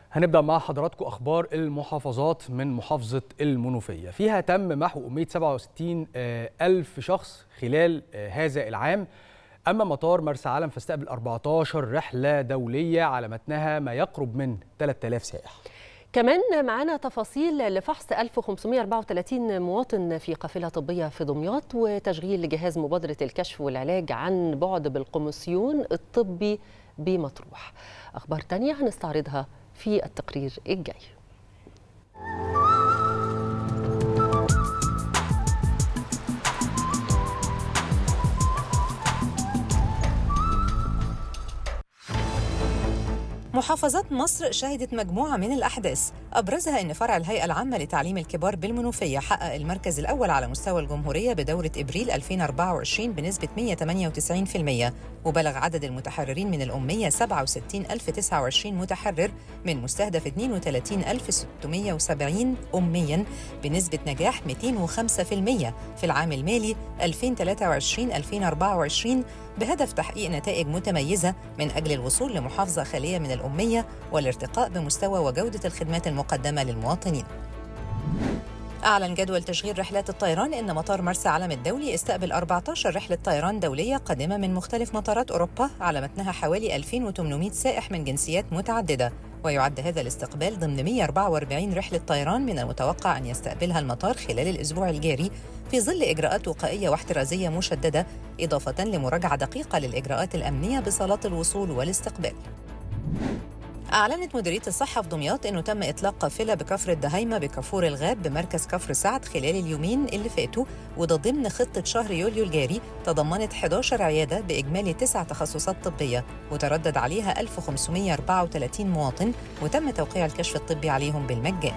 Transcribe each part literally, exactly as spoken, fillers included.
هنبدأ مع حضراتكم أخبار المحافظات من محافظة المنوفية. فيها تم محو أمية سبعة وستين ألف شخص خلال هذا العام. أما مطار مرسى علم فاستقبل أربعة عشر رحلة دولية على متنها ما يقرب من ثلاثة آلاف سائح. كمان معانا تفاصيل لفحص ألف وخمسمائة وأربعة وثلاثين مواطن في قافلة طبية في دمياط، وتشغيل جهاز مبادرة الكشف والعلاج عن بعد بالكوميسيون الطبي بمطروح. أخبار تانية هنستعرضها في التقرير الجاي. محافظات مصر شهدت مجموعة من الأحداث، أبرزها أن فرع الهيئة العامة لتعليم الكبار بالمنوفية حقق المركز الأول على مستوى الجمهورية بدورة إبريل ألفين وأربعة وعشرين بنسبة مئة وثمانية وتسعين بالمئة، وبلغ عدد المتحررين من الأمية سبعة وستين ألف وتسعة وعشرين متحرر من مستهدف اثنين وثلاثين ألف وستمائة وسبعين أمياً بنسبة نجاح مئتين وخمسة بالمئة في العام المالي ألفين وثلاثة وعشرين ألفين وأربعة وعشرين، بهدف تحقيق نتائج متميزة من أجل الوصول لمحافظة خالية من الأمية والارتقاء بمستوى وجودة الخدمات المقدمة للمواطنين. أعلن جدول تشغيل رحلات الطيران أن مطار مرسى علم الدولي استقبل أربعة عشر رحلة طيران دولية قادمة من مختلف مطارات أوروبا على متنها حوالي ألفين وثمانمائة سائح من جنسيات متعددة، ويعد هذا الاستقبال ضمن مئة وأربعة وأربعين رحلة طيران من المتوقع أن يستقبلها المطار خلال الأسبوع الجاري في ظل إجراءات وقائية واحترازية مشددة، إضافة لمراجعة دقيقة للإجراءات الأمنية بصالات الوصول والاستقبال. أعلنت مديرية الصحة في دمياط أنه تم إطلاق قافلة بكفر الدهيمة بكافور الغاب بمركز كفر سعد خلال اليومين اللي فاتوا، وده ضمن خطة شهر يوليو الجاري تضمنت إحدى عشرة عيادة بإجمالي تسع تخصصات طبية، وتردد عليها ألف وخمسمائة وأربعة وثلاثين مواطن، وتم توقيع الكشف الطبي عليهم بالمجان.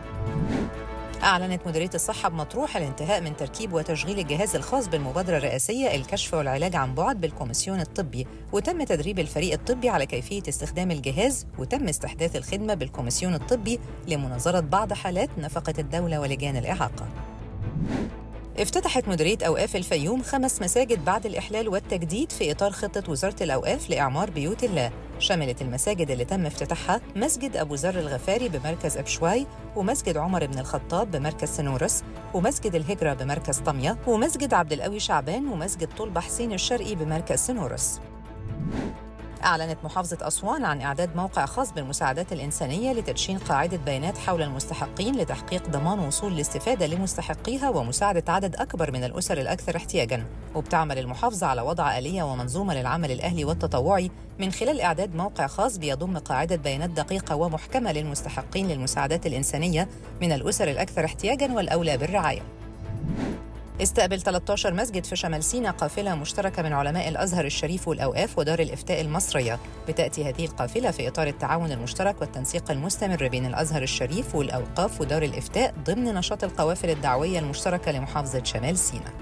أعلنت مديرية الصحة بمطروح الانتهاء من تركيب وتشغيل الجهاز الخاص بالمبادرة الرئاسية الكشف والعلاج عن بعد بالكوميسيون الطبي، وتم تدريب الفريق الطبي على كيفية استخدام الجهاز، وتم استحداث الخدمة بالكوميسيون الطبي لمناظرة بعض حالات نفقة الدولة ولجان الإعاقة. افتتحت مديرية أوقاف الفيوم خمس مساجد بعد الإحلال والتجديد في إطار خطة وزارة الأوقاف لإعمار بيوت الله. شملت المساجد اللي تم افتتاحها مسجد أبو ذر الغفاري بمركز أبشواي، ومسجد عمر بن الخطاب بمركز سنورس، ومسجد الهجرة بمركز طمية، ومسجد عبد القوي شعبان، ومسجد طلبة حسين الشرقي بمركز سنورس. أعلنت محافظة أسوان عن إعداد موقع خاص بالمساعدات الإنسانية لتدشين قاعدة بيانات حول المستحقين لتحقيق ضمان وصول الاستفادة لمستحقيها ومساعدة عدد أكبر من الأسر الأكثر احتياجاً. وبتعمل المحافظة على وضع آلية ومنظومة للعمل الأهلي والتطوعي من خلال إعداد موقع خاص بيضم قاعدة بيانات دقيقة ومحكمة للمستحقين للمساعدات الإنسانية من الأسر الأكثر احتياجاً والأولى بالرعاية. استقبل ثلاثة عشر مسجد في شمال سيناء قافلة مشتركة من علماء الأزهر الشريف والأوقاف ودار الإفتاء المصرية. بتأتي هذه القافلة في إطار التعاون المشترك والتنسيق المستمر بين الأزهر الشريف والأوقاف ودار الإفتاء ضمن نشاط القوافل الدعوية المشتركة لمحافظة شمال سيناء.